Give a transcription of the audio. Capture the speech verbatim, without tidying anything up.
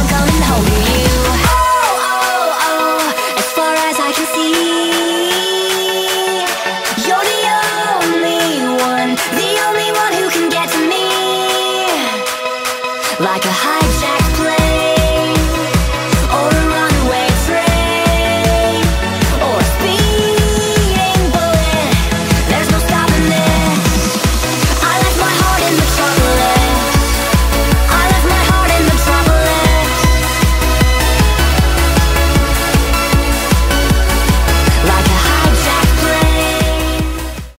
I'm coming home to you. Oh, oh, oh, as far as I can see, you're the only one, the only one who can get to me. Like a hijack